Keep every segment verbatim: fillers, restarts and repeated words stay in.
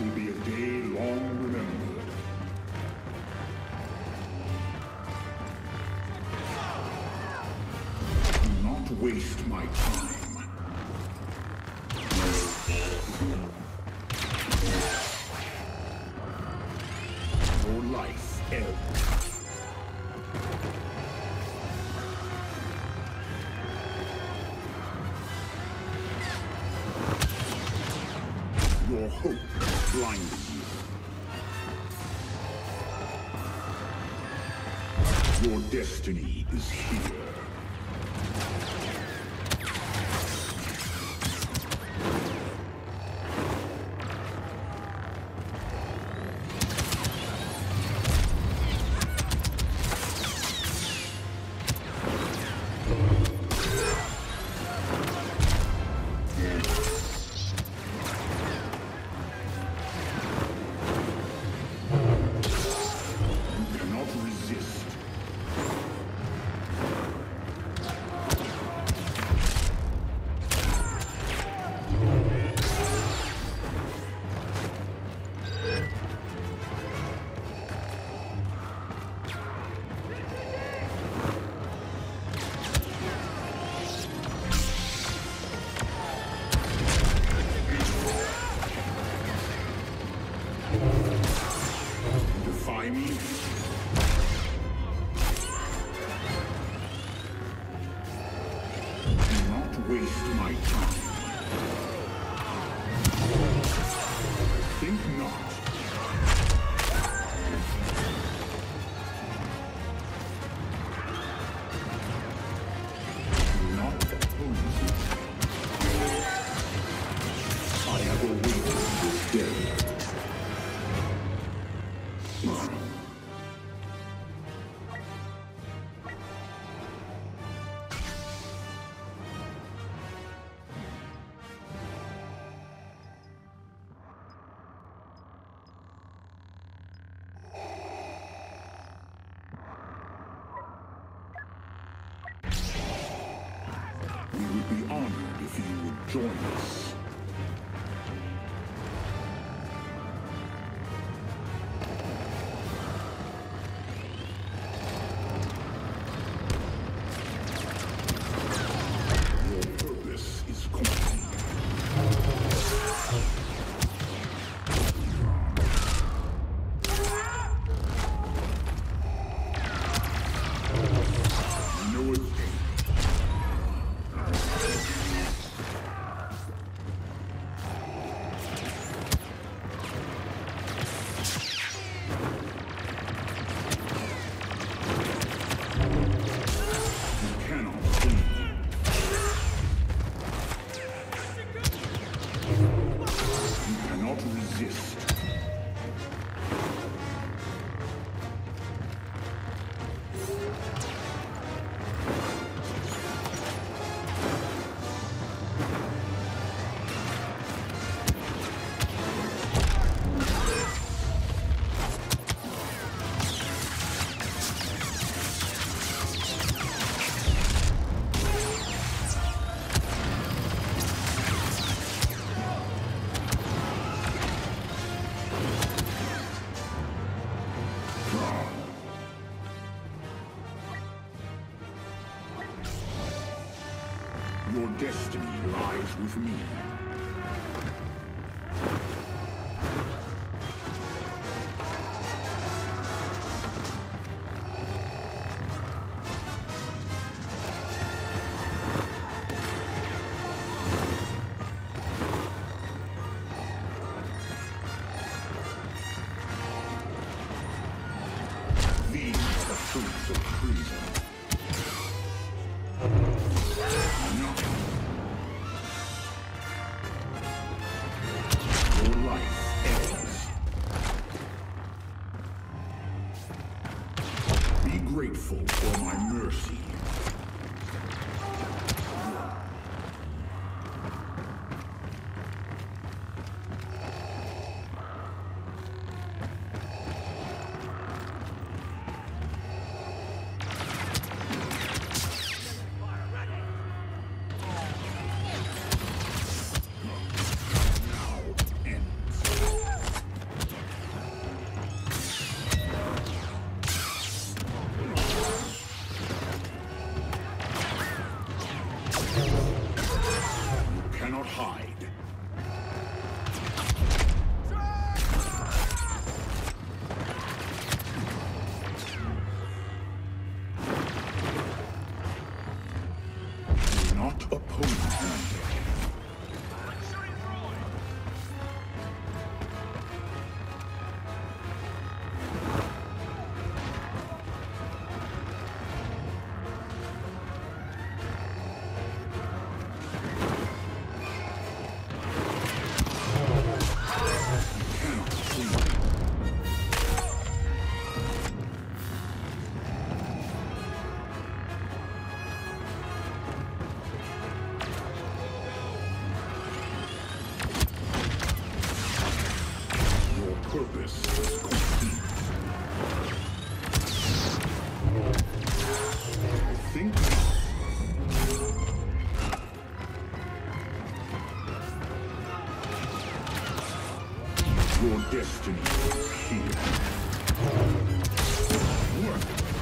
will be a day long remembered. Do not waste my time. Your life ebbs. Your hope blinded you. Your destiny is here. Defy me? Do not waste my time. Think not. Do not oppose it. I have awaited this day. We would be honored if you would join us. Your purpose is complete. No escape. Resist. Your destiny lies with me. These are the fruits of treason. Your life ends. Be grateful for my mercy. Now ends. Your purpose is complete. Think your destiny is here. Work.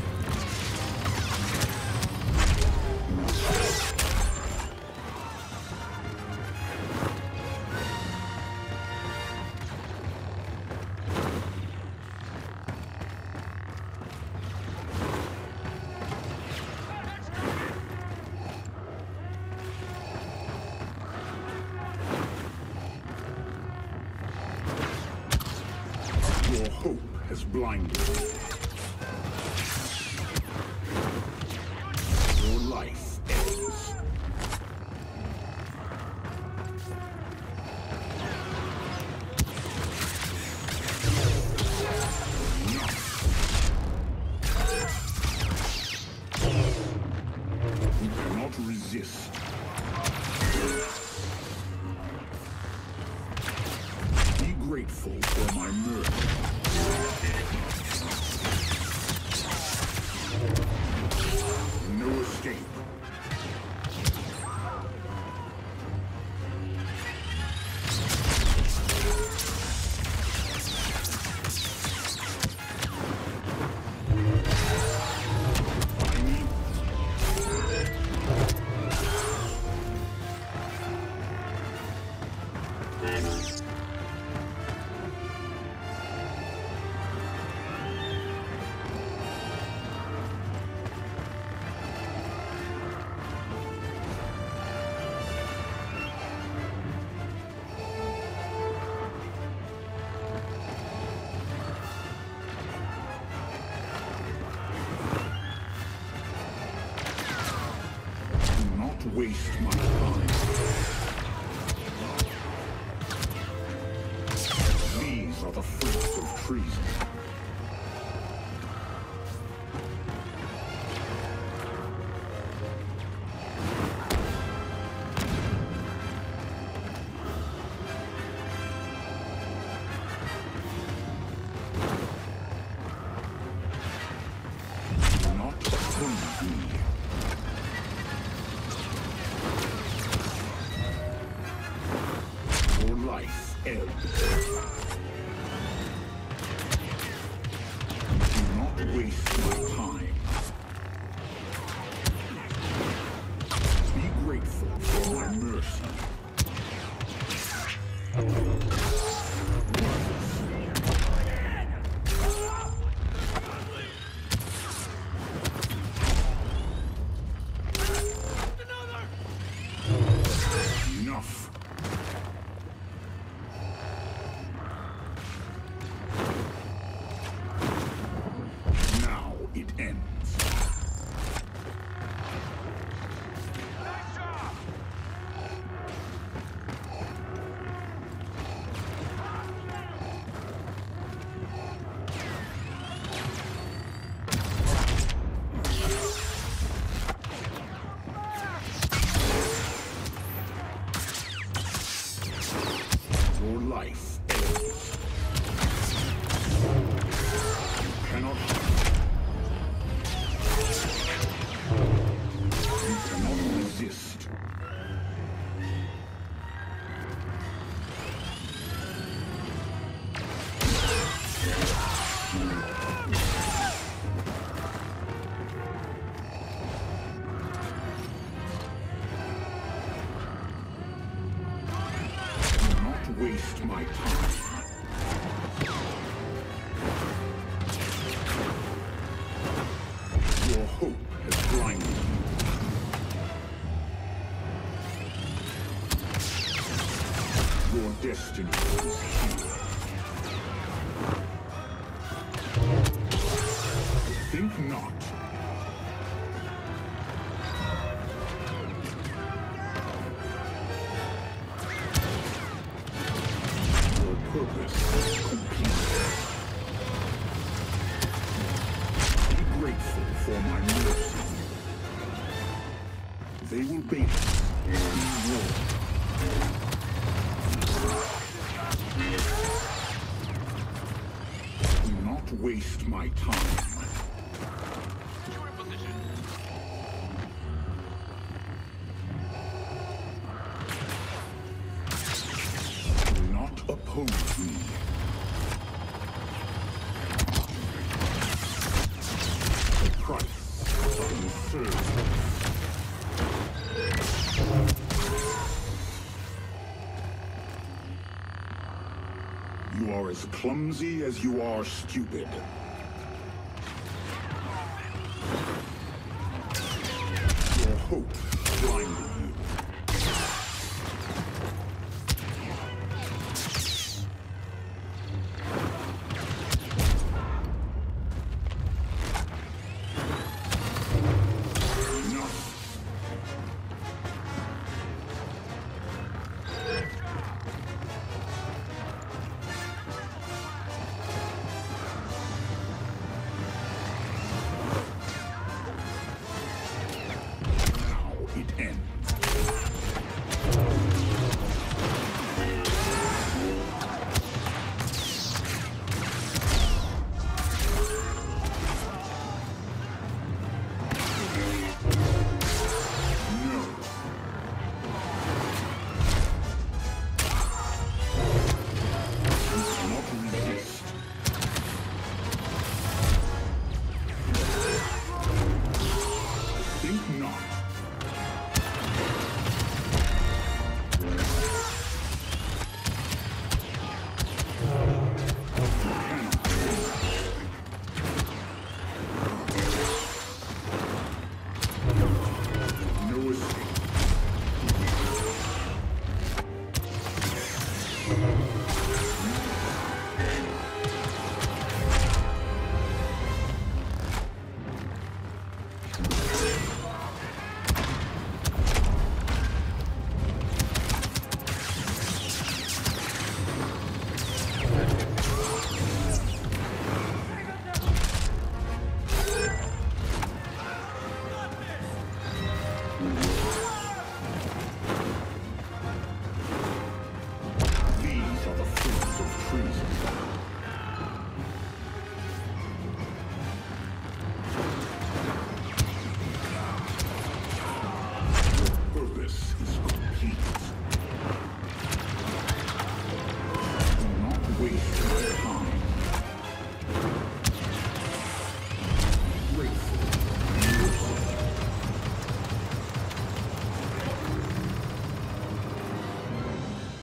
Your hope has blinded you. Your life ends. You cannot resist. Be grateful for my mercy. No escape. Waste my time. These are the fruits of treason. Do not oppose me. Life ebbs. Do not waste my time. Be grateful for my mercy. Enough. It ends. Nice job! Your life ends. You cannot You cannot resist. Do not waste my time. Your hope has blinded you. Your destiny is here. Think not. Your purpose is complete. Be grateful for my mercy. They will bait us in war. not waste my time. You're in position. Do not oppose me. The price serves. You are as clumsy as you are stupid. Your hope blinded you.